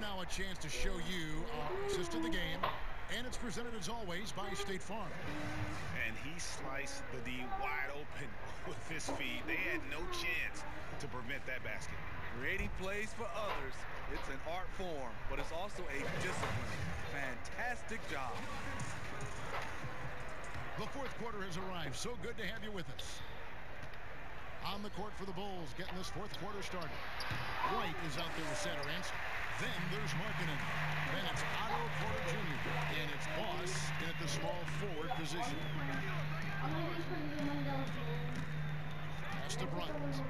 now a chance to show you our assist of the game, and it's presented as always by State Farm. And he sliced the D wide open with his feet. They had no chance to prevent that basket. Creating plays for others, it's an art form, but it's also a discipline. Fantastic job. The fourth quarter has arrived. So good to have you with us. On the court for the Bulls, getting this fourth quarter started. White is out there with Satoransky. Then there's Markkanen. Then it's Otto Porter Jr. And it's Boss in at the small forward position. Pass to Bryant.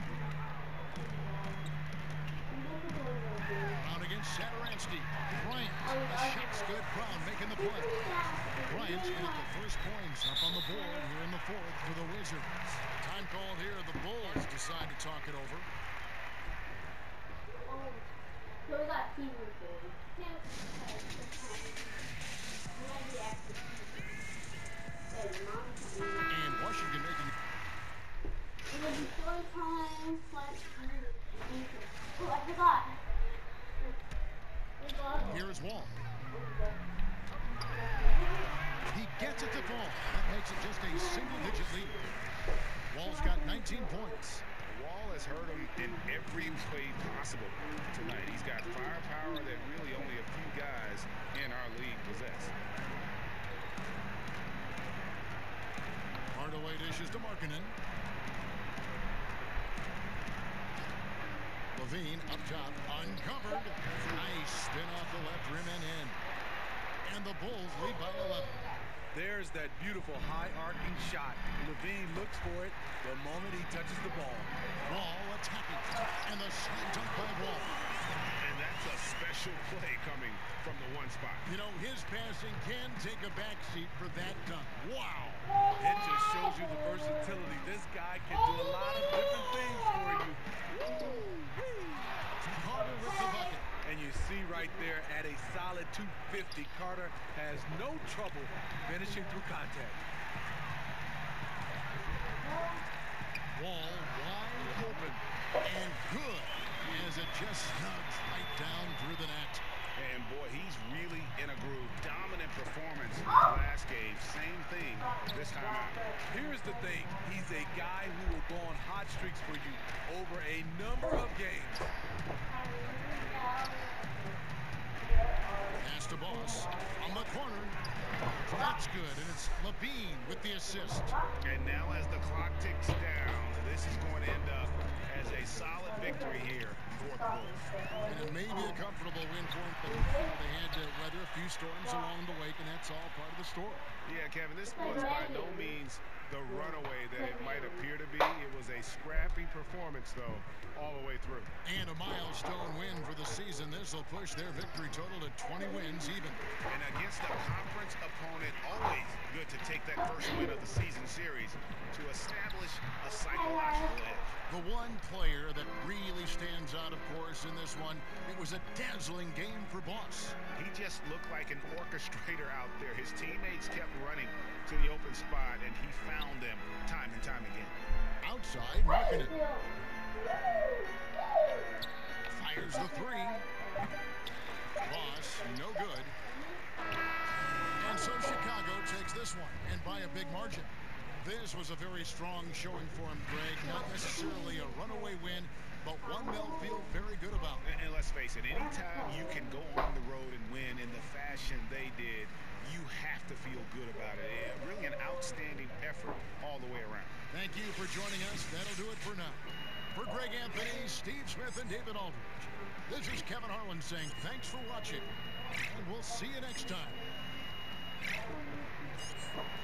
Brown against Satoransky. Bryant. The shot's good. Brown making the play. Bryant's got the first points up on the board here in the fourth for the Wizards. Time called here. The Bulls decide to talk it over. So we got TV boys. And Washington making it. It will be story time. Oh, I forgot. Here is Wall. He gets it to fall. That makes it just a single-digit lead. Wall's got 19 points. Wall has hurt him in every way possible tonight. He's got firepower that really only a few guys in our league possess. Hardaway dishes to Markkanen. Levine up top, uncovered. Nice spin off the left rim and in. And the Bulls lead by 11. There's that beautiful high-arcing shot. Levine looks for it the moment he touches the ball. Wall attacking. And the slam dunk by Wall. And that's a special play coming from the one spot. You know, his passing can take a backseat for that dunk. Wow. It just shows you the versatility. This guy can do a lot of different things for you. Carter with the bucket. And you see right there at a solid 250, Carter has no trouble finishing through contact. Wall wide open and good as it just snugs right down through the net. And boy, he's really in a groove. Dominant performance last game. Same thing this time out. Here's the thing. He's a guy who will go on hot streaks for you over a number of games. Pass to Boss on the corner. That's good, and it's Levine with the assist. And now as the clock ticks down, this is going to end up as a solid victory here for the Bulls. And it may be a comfortable win for them, but they had to weather a few storms along the way, and that's all part of the story. Yeah, Kevin, this was by no means the runaway that it might appear to be. It was a scrappy performance, though, all the way through. And a milestone win for the season. This will push their victory total to 20 wins even. And against a conference opponent, always good to take that first win of the season series to establish a psychological edge. The one player that really stands out, of course, in this one, it was a dazzling game for Boss. He just looked like an orchestrator out there. His teammates kept running to the open spot, and he found them time and time again. Outside, Markkanen fires the three. Boss, no good. And so Chicago takes this one, and by a big margin. This was a very strong showing for him, Greg. Not necessarily a runaway win, but one they'll feel very good about. And let's face it, anytime you can go on the road and win in the fashion they did, you have to feel good about it. Really an outstanding effort all the way around. Thank you for joining us. That'll do it for now. For Greg Anthony, Steve Smith, and David Aldridge, this is Kevin Harlan saying thanks for watching, and we'll see you next time.